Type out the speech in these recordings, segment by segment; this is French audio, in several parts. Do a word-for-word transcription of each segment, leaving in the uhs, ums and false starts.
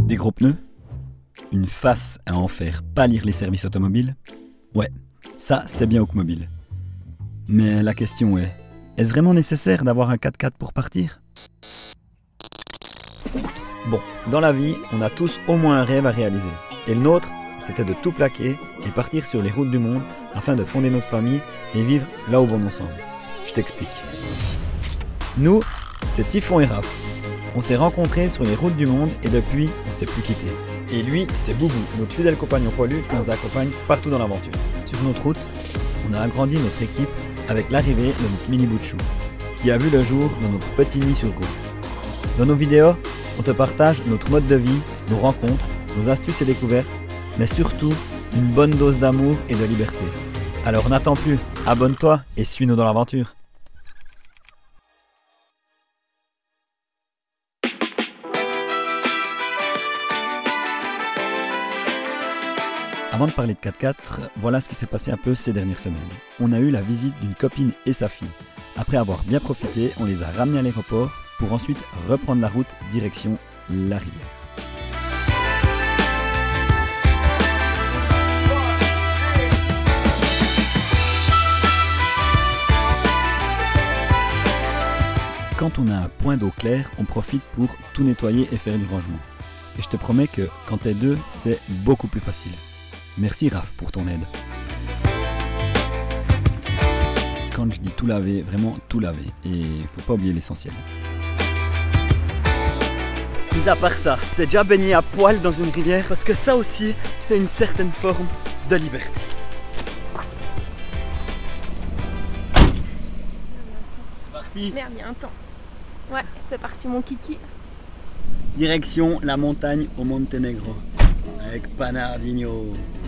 Des gros pneus? Une face à en faire pâlir les services automobiles? Ouais, ça c'est bien Aucmobile. Mais la question est, est-ce vraiment nécessaire d'avoir un quatre-quatre pour partir? Bon, dans la vie, on a tous au moins un rêve à réaliser. Et le nôtre, c'était de tout plaquer et partir sur les routes du monde afin de fonder notre famille et vivre là où bon ensemble. Je t'explique. Nous, c'est Typhon et Raph. On s'est rencontrés sur les routes du monde et depuis, on s'est plus quittés. Et lui, c'est Boubou, notre fidèle compagnon poilu qui nous accompagne partout dans l'aventure. Sur notre route, on a agrandi notre équipe avec l'arrivée de notre mini bout de chou, qui a vu le jour dans notre petit nid sur route. Dans nos vidéos, on te partage notre mode de vie, nos rencontres, nos astuces et découvertes, mais surtout une bonne dose d'amour et de liberté. Alors n'attends plus, abonne-toi et suis-nous dans l'aventure. Avant de parler de quatre-quatre, voilà ce qui s'est passé un peu ces dernières semaines. On a eu la visite d'une copine et sa fille. Après avoir bien profité, on les a ramenés à l'aéroport pour ensuite reprendre la route direction la rivière. Quand on a un point d'eau clair, on profite pour tout nettoyer et faire du rangement. Et je te promets que quand t'es deux, c'est beaucoup plus facile. Merci Raph pour ton aide. Quand je dis tout laver, vraiment tout laver. Et faut pas oublier l'essentiel. Mis à part ça, t'es déjà baigné à poil dans une rivière? Parce que ça aussi, c'est une certaine forme de liberté. C'est parti. Merde, il y a un temps. Ouais, c'est parti mon kiki. Direction la montagne au Monténégro. Avec Panardinho.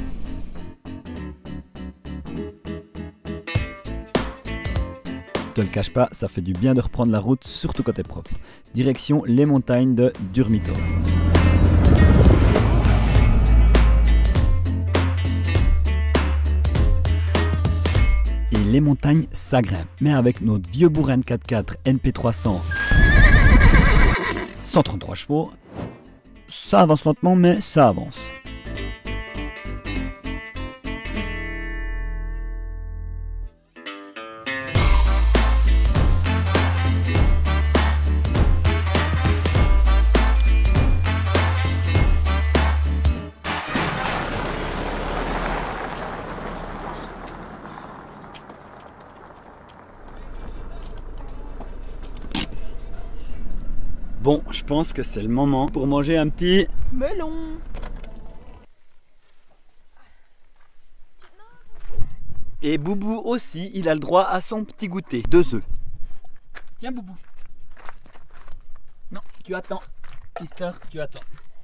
Je te le cache pas, ça fait du bien de reprendre la route, surtout quand t'es propre. Direction les montagnes de Durmitor. Et les montagnes, ça grimpe. Mais avec notre vieux bourrin quatre-quatre N P trois cents, cent trente-trois chevaux, ça avance lentement, mais ça avance. Bon, je pense que c'est le moment pour manger un petit melon. Et Boubou aussi, il a le droit à son petit goûter. Deux œufs. Tiens Boubou. Non, tu attends. Easter, tu attends.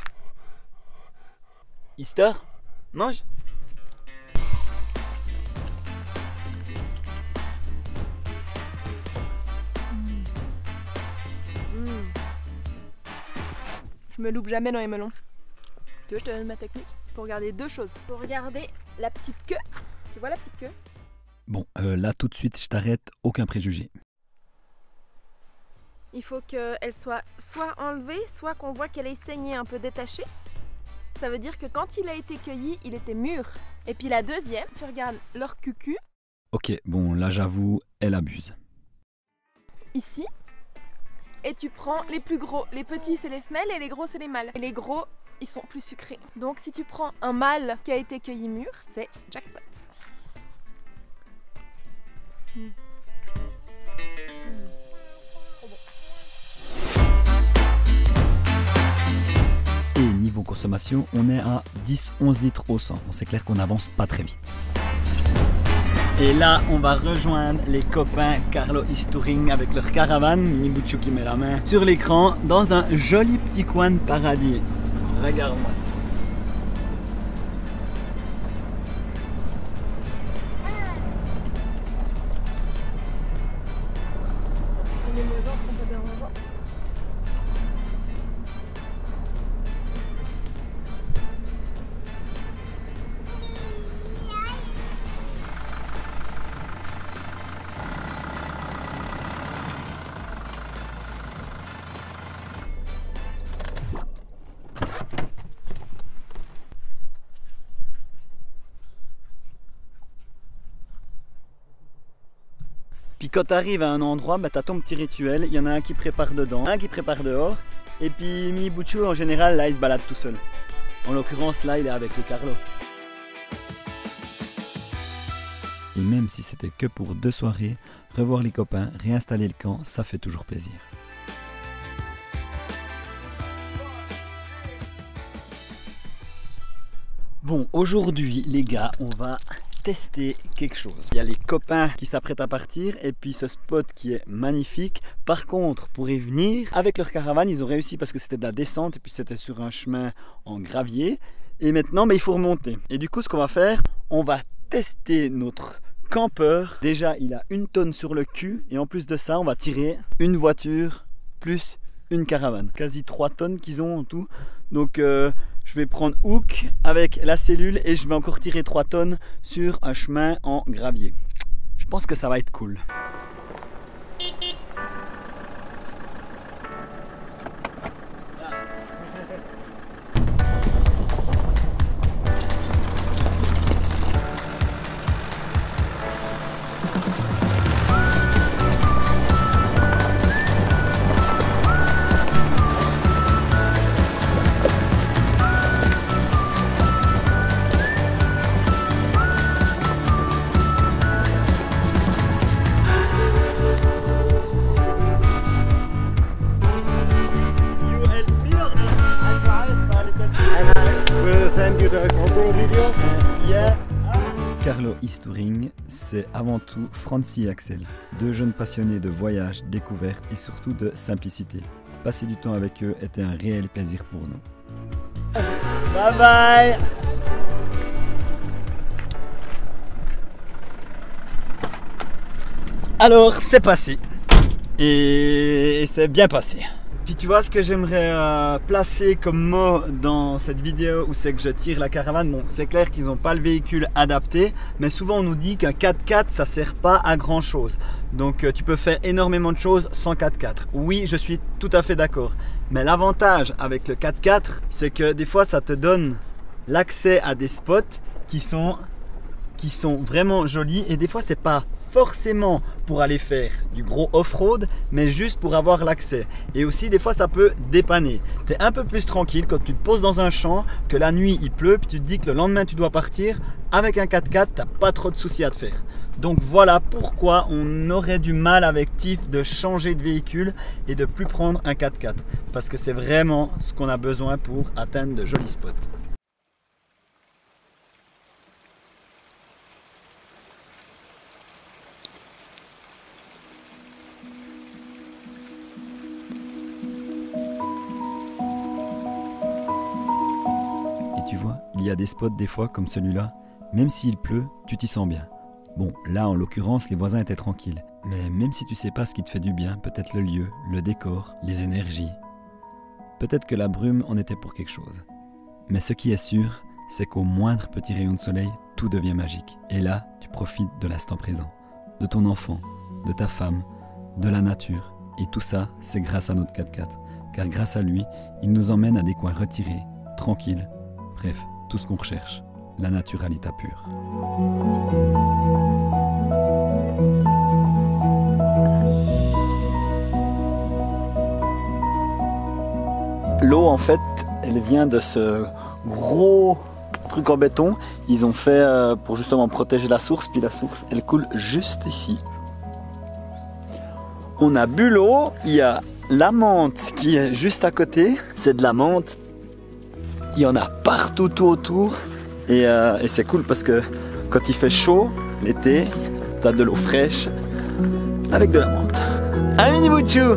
Easter, mange. Je me loupe jamais dans les melons. Tu veux, je te donne ma technique pour regarder deux choses. Pour regarder la petite queue. Tu vois la petite queue? Bon, euh, là tout de suite, je t'arrête, aucun préjugé. Il faut qu'elle soit soit enlevée, soit qu'on voit qu'elle est saignée, un peu détachée. Ça veut dire que quand il a été cueilli, il était mûr. Et puis la deuxième, tu regardes leur cucu. Ok, bon, là j'avoue, elle abuse. Ici. Et tu prends les plus gros. Les petits, c'est les femelles et les gros, c'est les mâles. Et les gros, ils sont plus sucrés. Donc si tu prends un mâle qui a été cueilli mûr, c'est jackpot. Mmh. Mmh. Trop bon. Et niveau consommation, on est à dix à onze litres au cent. Bon, c'est clair qu'on n'avance pas très vite. Et là, on va rejoindre les copains Carlo Istouring avec leur caravane, Mini Bouchou qui met la main sur l'écran, dans un joli petit coin de paradis. Regarde-moi ça. Les voisins seront pas bien revoir. quand tu arrives à un endroit, bah, tu as ton petit rituel. Il y en a un qui prépare dedans, un qui prépare dehors. Et puis Mini Butchou, en général, là, il se balade tout seul. En l'occurrence, là, il est avec les Carlo. Et même si c'était que pour deux soirées, revoir les copains, réinstaller le camp, ça fait toujours plaisir. Bon, aujourd'hui, les gars, on va tester quelque chose. Il y a les copains qui s'apprêtent à partir et puis ce spot qui est magnifique. Par contre, pour y venir, avec leur caravane, ils ont réussi parce que c'était de la descente et puis c'était sur un chemin en gravier. Et maintenant, bah, il faut remonter. Et du coup, ce qu'on va faire, on va tester notre campeur. Déjà, il a une tonne sur le cul et en plus de ça, on va tirer une voiture plus une caravane. Quasi trois tonnes qu'ils ont en tout. Donc, euh, je vais prendre Hook avec la cellule et je vais encore tirer trois tonnes sur un chemin en gravier. Je pense que ça va être cool. Carlo East Touring, c'est avant tout Francie et Axel, deux jeunes passionnés de voyage, découverte et surtout de simplicité. Passer du temps avec eux était un réel plaisir pour nous. Bye bye! Alors, c'est passé. Et c'est bien passé. Puis tu vois ce que j'aimerais euh, placer comme mot dans cette vidéo où c'est que je tire la caravane. Bon, c'est clair qu'ils n'ont pas le véhicule adapté, mais souvent on nous dit qu'un quatre-quatre ça sert pas à grand chose. Donc euh, tu peux faire énormément de choses sans quatre-quatre. Oui, je suis tout à fait d'accord. Mais l'avantage avec le quatre-quatre, c'est que des fois ça te donne l'accès à des spots qui sont, qui sont vraiment jolis et des fois c'est pas forcément pour aller faire du gros off-road, mais juste pour avoir l'accès. Et aussi des fois ça peut dépanner. Tu es un peu plus tranquille quand tu te poses dans un champ, que la nuit il pleut, puis tu te dis que le lendemain tu dois partir. Avec un quatre-quatre, tu n'as pas trop de soucis à te faire. Donc voilà pourquoi on aurait du mal avec Tiff de changer de véhicule et de plus prendre un quatre-quatre. Parce que c'est vraiment ce qu'on a besoin pour atteindre de jolis spots. Tu vois, il y a des spots des fois comme celui-là, même s'il pleut, tu t'y sens bien. Bon, là en l'occurrence, les voisins étaient tranquilles. Mais même si tu sais pas ce qui te fait du bien, peut-être le lieu, le décor, les énergies. Peut-être que la brume en était pour quelque chose. Mais ce qui est sûr, c'est qu'au moindre petit rayon de soleil, tout devient magique. Et là, tu profites de l'instant présent, de ton enfant, de ta femme, de la nature. Et tout ça, c'est grâce à notre quatre-quatre. Car grâce à lui, il nous emmène à des coins retirés, tranquilles. Bref, tout ce qu'on recherche, la nature à l'état pur. L'eau, en fait, elle vient de ce gros truc en béton. Ils ont fait pour justement protéger la source, puis la source, elle coule juste ici. On a bu l'eau, il y a la menthe qui est juste à côté. C'est de la menthe. Il y en a partout tout autour et, euh, et c'est cool parce que quand il fait chaud l'été, tu as de l'eau fraîche avec de la menthe. Un mini bouchou!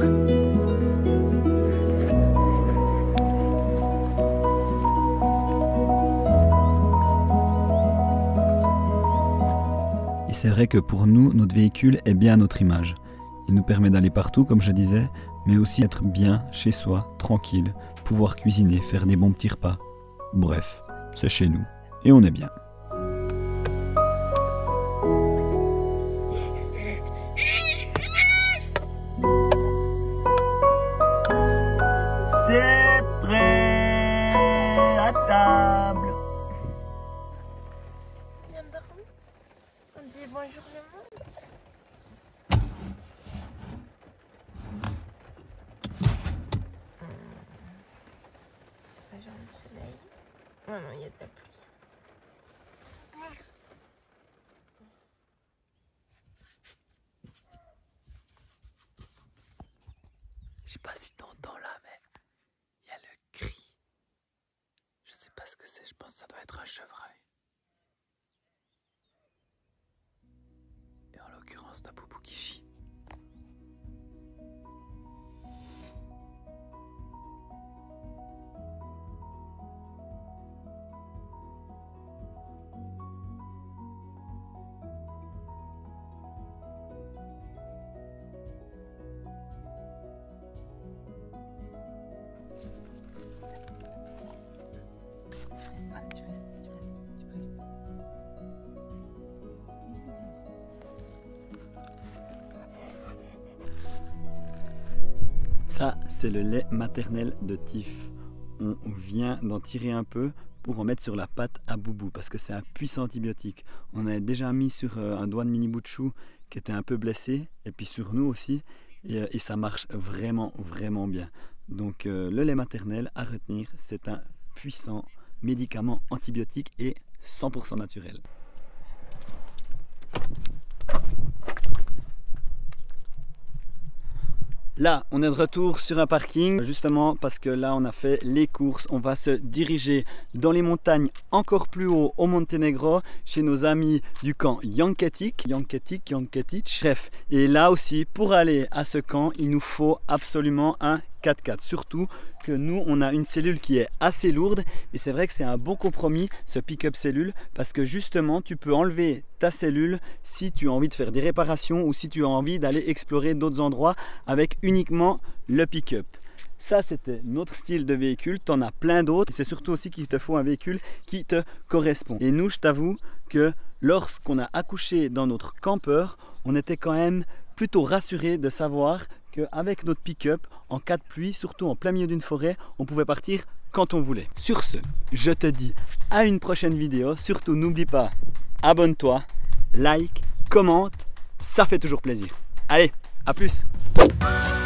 Et c'est vrai que pour nous, notre véhicule est bien à notre image. Il nous permet d'aller partout comme je disais, mais aussi être bien chez soi, tranquille, pouvoir cuisiner, faire des bons petits repas. Bref, c'est chez nous et on est bien. C'est prêt à table. Bien dormi. On dit bonjour le monde. Après genre le soleil. Oh non, il y a de la pluie. Je sais pas si t'entends là, mais il y a le cri. Je sais pas ce que c'est, je pense que ça doit être un chevreuil. Et en l'occurrence, t'as Boubou qui chie. Ça, c'est le lait maternel de Tiff. On vient d'en tirer un peu pour en mettre sur la patte à Boubou parce que c'est un puissant antibiotique. On avait déjà mis sur un doigt de mini bout de chou qui était un peu blessé et puis sur nous aussi et, et ça marche vraiment vraiment bien. Donc euh, le lait maternel à retenir, c'est un puissant médicament antibiotique et cent pour cent naturel. Là, on est de retour sur un parking, justement parce que là, on a fait les courses. On va se diriger dans les montagnes encore plus haut au Monténégro, chez nos amis du camp Yanketik. Yanketik, Yanketic, bref. Et là aussi, pour aller à ce camp, il nous faut absolument un quatre-quatre. Surtout que nous, on a une cellule qui est assez lourde et c'est vrai que c'est un bon compromis, ce pick-up cellule, parce que justement, tu peux enlever ta cellule si tu as envie de faire des réparations ou si tu as envie d'aller explorer d'autres endroits avec uniquement le pick-up. Ça, c'était notre style de véhicule. Tu en as plein d'autres. C'est surtout aussi qu'il te faut un véhicule qui te correspond. Et nous, je t'avoue que lorsqu'on a accouché dans notre campeur, on était quand même plutôt rassurés de savoir qu'avec notre pick-up, en cas de pluie, surtout en plein milieu d'une forêt, on pouvait partir quand on voulait. Sur ce, je te dis à une prochaine vidéo. Surtout, n'oublie pas, abonne-toi, like, commente, ça fait toujours plaisir. Allez, à plus!